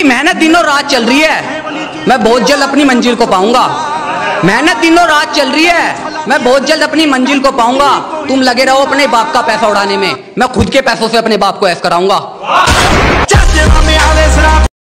मेहनत दिनों रात चल रही है, मैं बहुत जल्द अपनी मंजिल को पाऊंगा। मेहनत दिनों रात चल रही है, मैं बहुत जल्द अपनी मंजिल को पाऊंगा। तुम लगे रहो अपने बाप का पैसा उड़ाने में, मैं खुद के पैसों से अपने बाप को ऐश कराऊंगा।